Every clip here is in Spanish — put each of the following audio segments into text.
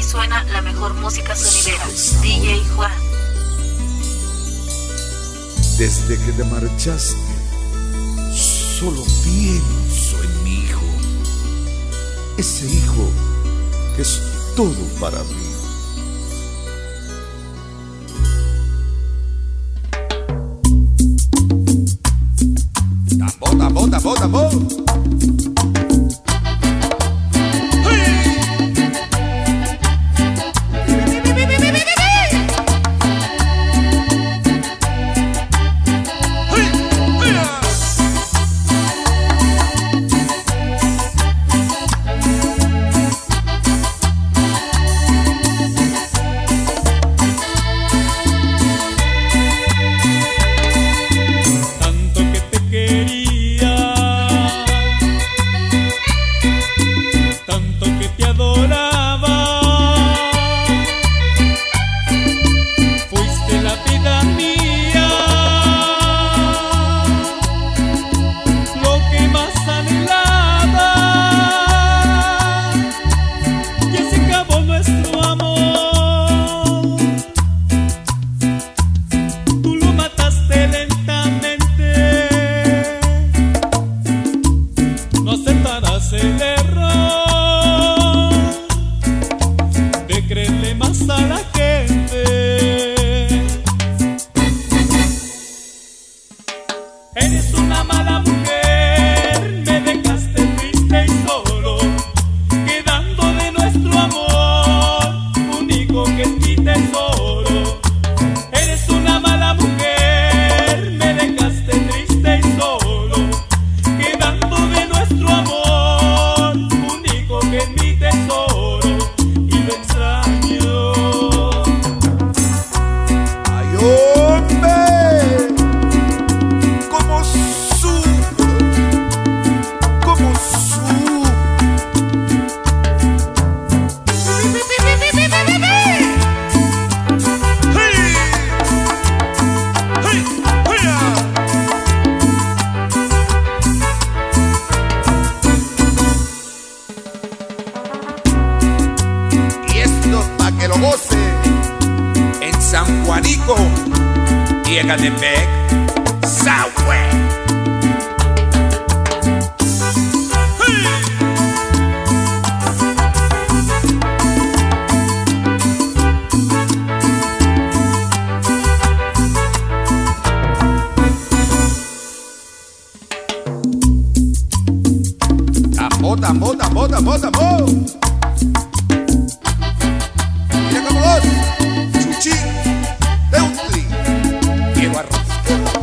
suena la mejor música sonidera. DJ Juan. Desde que te marchaste, solo pienso en mi hijo. Ese hijo que es todo para mí. Tambor, tambor, tambor, tambor. El error de creerle más a la gente. Eres una mala mujer, me dejaste triste y solo, quedando de nuestro amor único que es mi tesoro. Eres una mala mujer, me dejaste triste y solo, quedando de nuestro amor que es mi tesoro y lo extraño. ¡Ay, hombre! ¡Cómo sufro! ¡Cómo sufro! Que lo goce en San Juanico y Ecatepec, Sahue. Tambo, tambo, tambo, tambo, tambo. Chuchín, Teutli, Diego Arroz.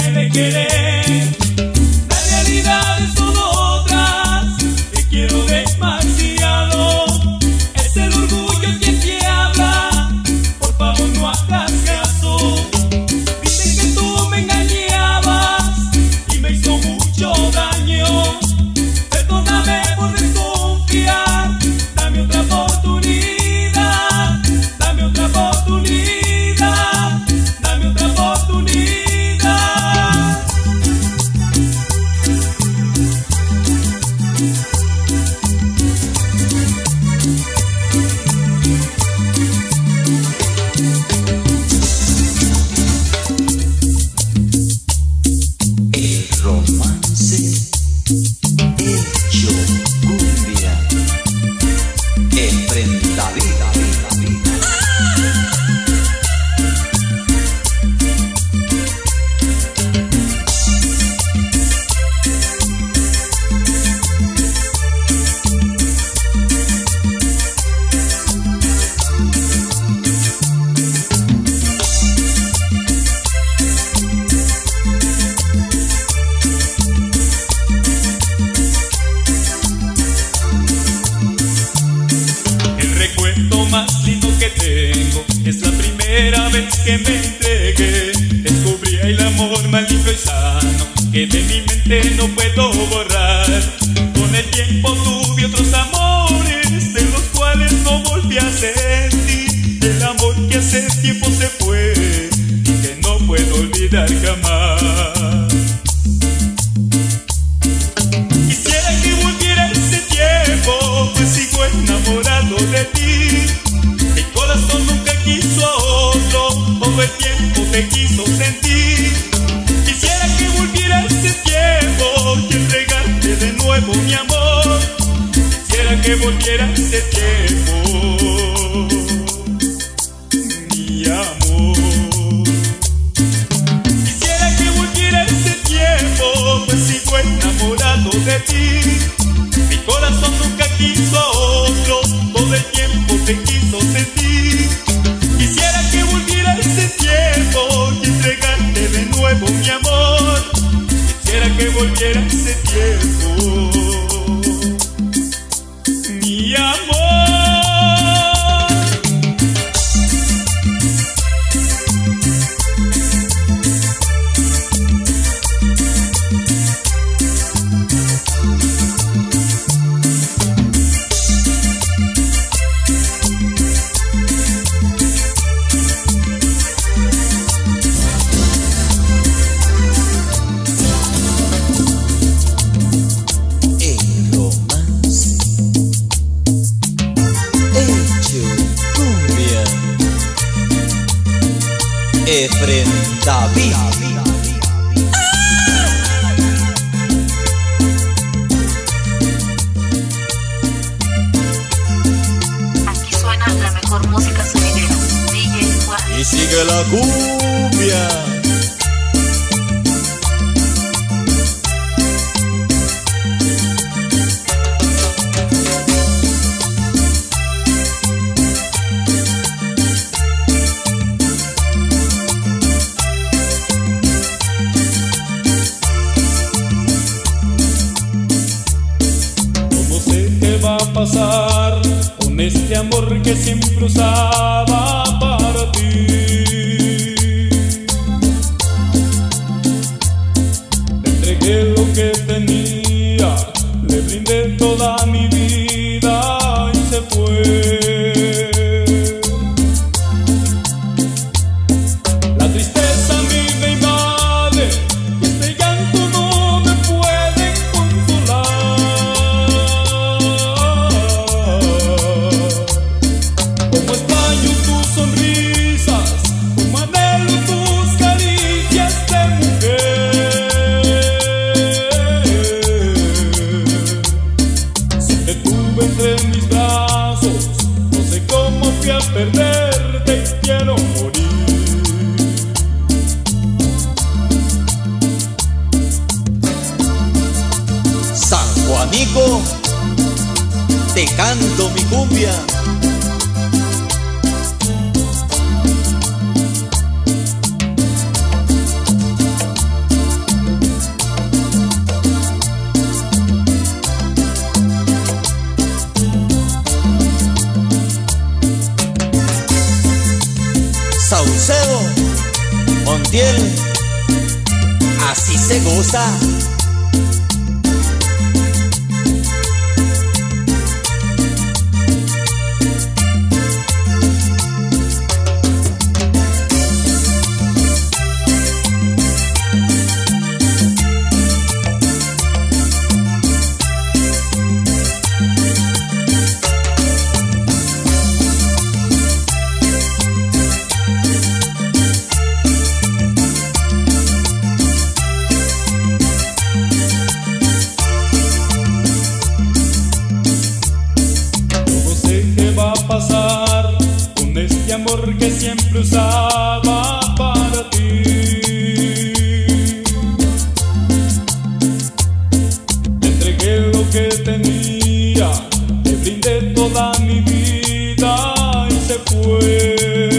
dejé de querer. La realidad son otras, te quiero demasiado. Es el orgullo quien te habla, por favor no hagas caso. Dicen que tú me engañabas y me hizo mucho daño. Perdóname por desconfiar, dame otra oportunidad, dame otra oportunidad, dame otra oportunidad. El romance hecho cumbia, enfrenta vida. El recuerdo más lindo que tengo es la primera vez que me entregué. Descubrí el amor más lindo y sano que de mi mente no puedo borrar. Con el tiempo tuve otros amores de los cuales no volví a sentir. El amor que hace tiempo se fue y que no puedo olvidar jamás. Quisiera que volviera ese tiempo, pues sigo enamorado de ti. Mi corazón nunca quiso a otro, todo el tiempo te quiso sentir. Quisiera que volviera ese tiempo y entregarte de nuevo mi amor. Quisiera que volviera ese tiempo, mi amor. Quisiera que volviera ese tiempo, pues sigo enamorado de ti. Mi corazón nunca quiso a otro, todo el tiempo te quiso sentir. Quisiera que volviera ese tiempo y entregarte de nuevo mi amor. Quisiera que volviera ese tiempo, mi amor. El romance hecho cumbia, enfrenta vida. Aquí suena la mejor música sonidera. DJ Juan. Y sigue la cumbia. ¿Cómo se te va a pasar con este amor que siempre usaba para ti? Le entregué lo que tenía, le brindé toda mi vida y se fue. La tristeza a mí me invade y este llanto no me puede consolar. Como extraño tus sonrisas, como anhelo tus caricias de mujer. Si te tuve entre mis brazos, no sé cómo fui a perderte y quiero morir. San Juanico, te canto mi cumbia. Montiel, así se goza. Que siempre usaba para ti. Te entregué lo que tenía, te brindé toda mi vida y se fue.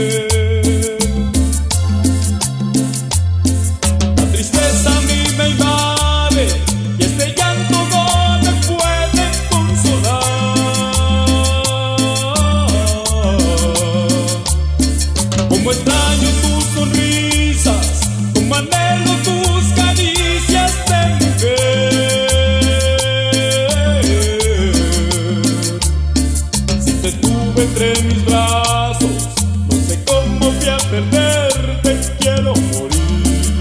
La tristeza a mí me invade y este llanto no me puede consolar. Como extraño tus sonrisas, como anhelo tus caricias de mujer. Si te tuve entre mis brazos, no sé cómo fui a perderte, quiero morir.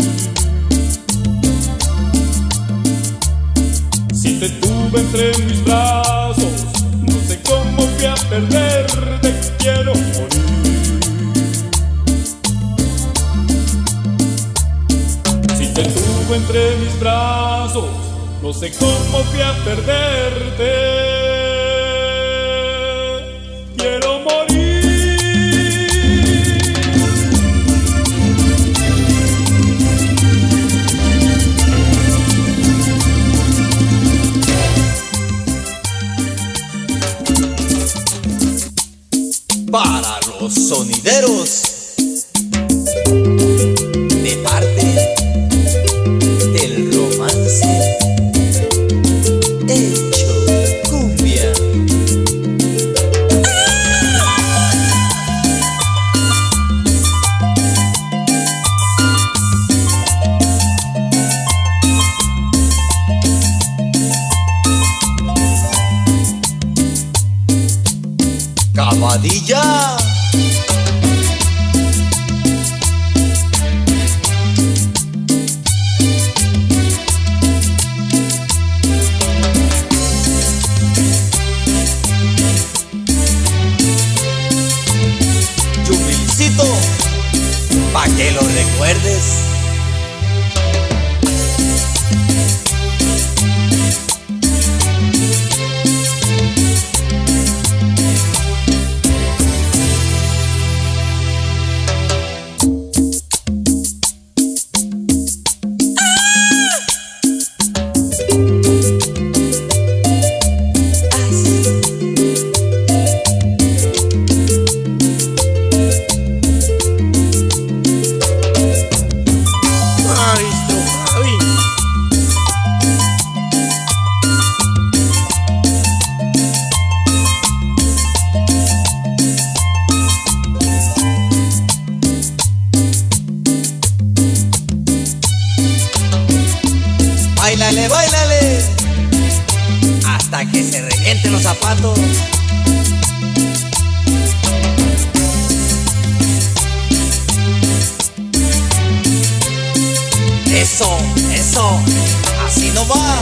Si te tuve entre mis brazos, no sé cómo fui a perderte, quiero morir. Te tuve entre mis brazos, no sé cómo fui a perderte. Quiero morir. Para los sonideros, de parte del romance hecho cumbia. Cabadilla. Pa' que lo recuerdes. Báilale, báilale, hasta que se revienten los zapatos. Eso, eso, así no va.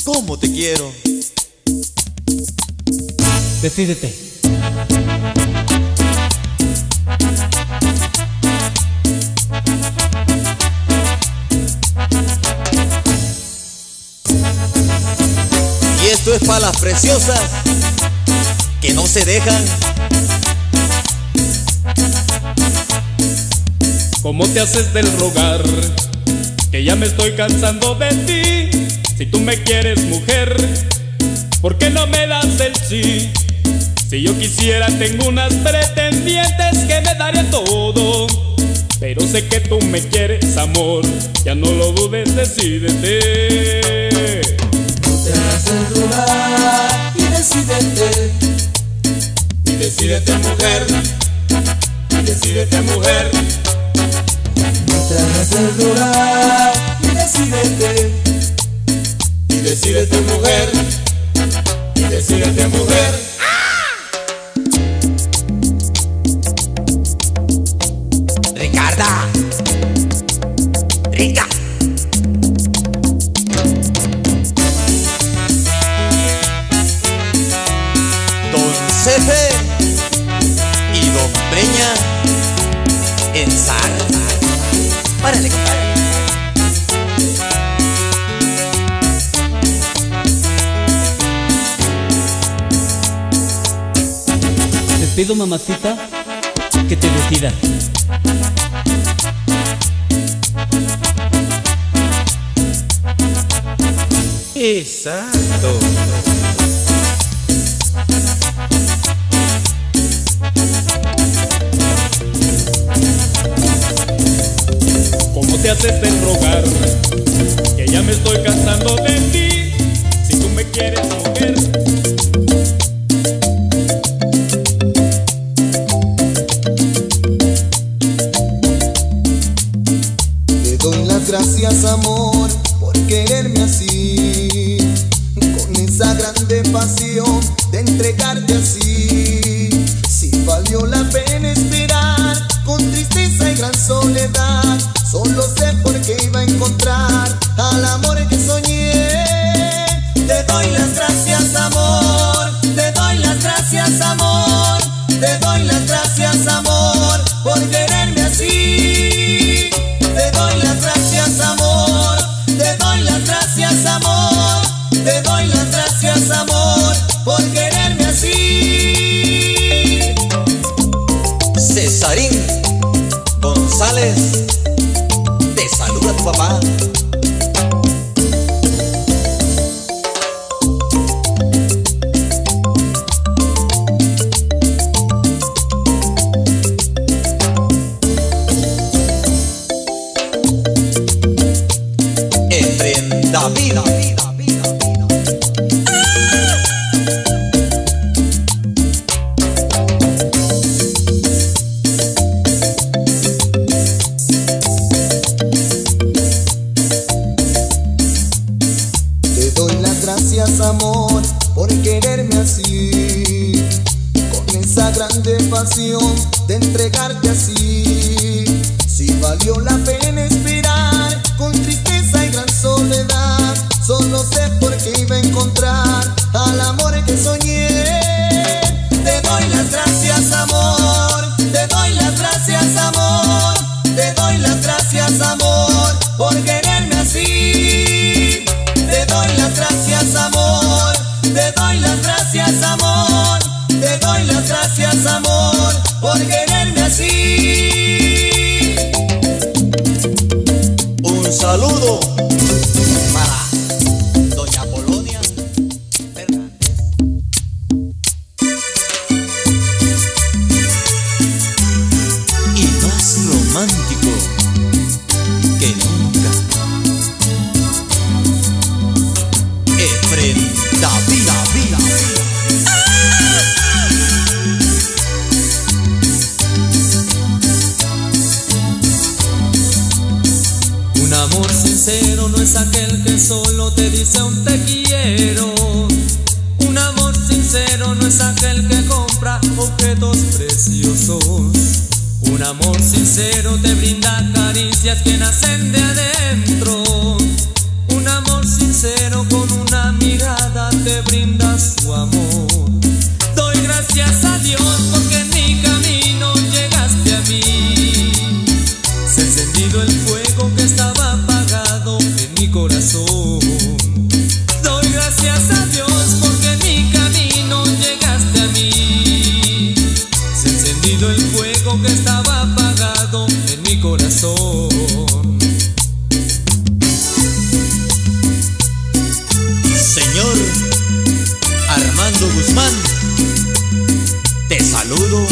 cómo te quiero. Decídete. Y esto es para las preciosas que no se dejan. ¿Cómo te haces del rogar? Que ya me estoy cansando de ti. Si tú me quieres, mujer, ¿por qué no me das el sí? Si yo quisiera, tengo unas pretendientes que me darían todo. Pero sé que tú me quieres, amor, ya no lo dudes, decídete. No te hagas el rogar y decídete. Y decídete, mujer. Y decídete, mujer. No te hagas el rogar y decídete. Y decídete, mujer. Y decídete, mujer. Ricarda, rica. Don Cefe y Don Breña en sal. Párale, compadre. Te pido, mamacita, que te decidas. Exacto. ¿Cómo te haces el rogar? Que ya me estoy cansando de ti. Si tú me quieres, mujer. Te doy las gracias, amor, por quererme así, con esa grande pasión de entregarte así. Si valió la pena esperar, con tristeza y gran soledad, solo sé por qué iba a encontrar al amor que soñé. Te doy las gracias, amor, te doy las gracias, amor, te doy las gracias, amor, por quererme así. Te doy las gracias, amor, te doy las gracias, amor, te doy las gracias, amor, por quererme así. Cesarín González, te saluda tu papá. Efren David. Te doy las gracias, amor, por quererme así, con esa grande pasión de entregarte así. Si valió la pena esperar, con tristeza y gran soledad, solo sé por qué iba a encontrar al amor que soñé. Te doy las gracias, amor, te doy las gracias, amor, te doy las gracias, amor, por quererme así. Te doy las gracias, amor, te doy las gracias, amor, te doy las gracias, amor, por quererme así. Un saludo para Doña Polonia Fernández. Y más romántico que nunca, Efren David. Un amor sincero no es aquel que solo te dice un te quiero. Un amor sincero no es aquel que compra objetos preciosos. Un amor sincero te brinda caricias que nacen de adentro. Un amor sincero con una te brinda su amor. Doy gracias a Dios porque en mi camino llegaste a mí. Se ha encendido el fuego que estaba apagado en mi corazón. Doy gracias a Dios porque en mi camino llegaste a mí. Se ha encendido el fuego que estaba apagado en mi corazón. Señor Armando Guzmán, te saludo.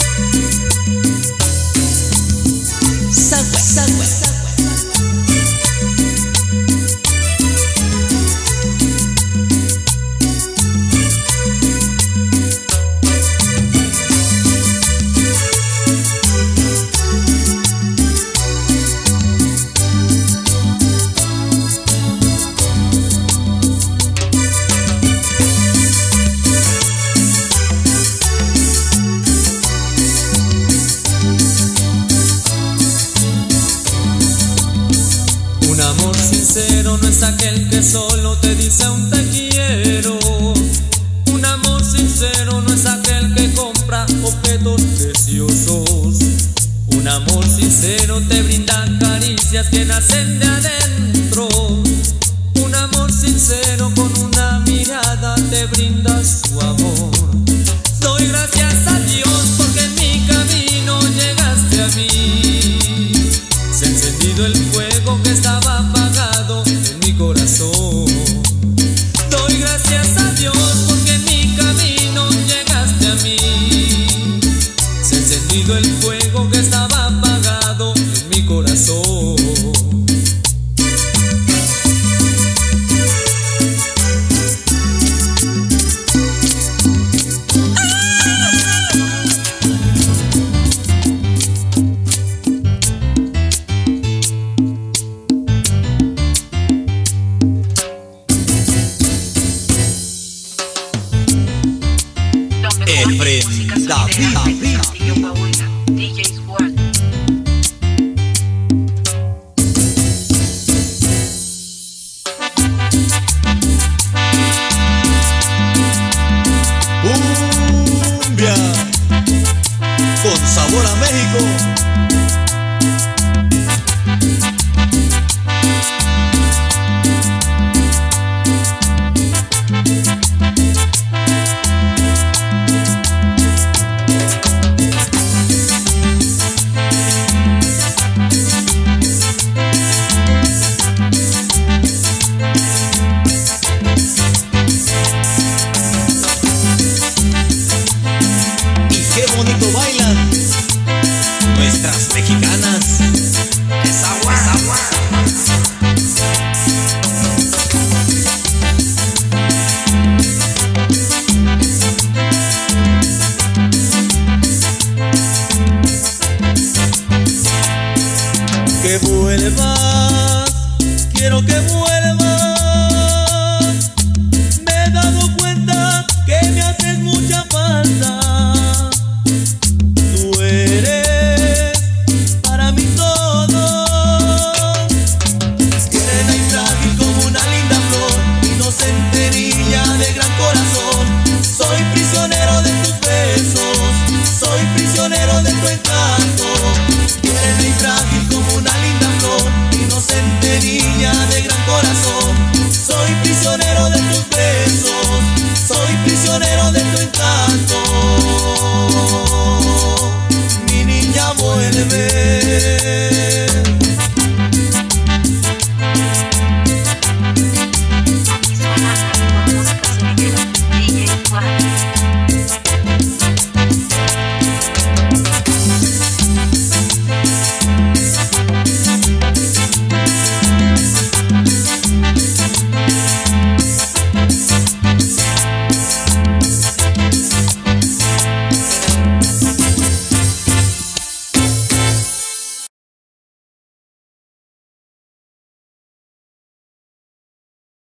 Un amor sincero no es aquel que solo te dice un te quiero. Un amor sincero no es aquel que compra objetos preciosos. Un amor sincero te brinda caricias que nacen de adentro. Un amor sincero con una mirada te brinda su amor. Doy gracias a Dios porque en mi camino llegaste a mí. Se ha encendido el fuego que estaba apagado en mi corazón. Doy gracias a Dios porque en mi camino llegaste a mí. Se ha encendido el fuego que estaba apagado en mi corazón. Efren David. DJ Juan. Cumbia con sabor a México. Qué bonito bailan nuestras mexicanas. Esa agua, esa agua. Que vuelvas, quiero que vuelvas.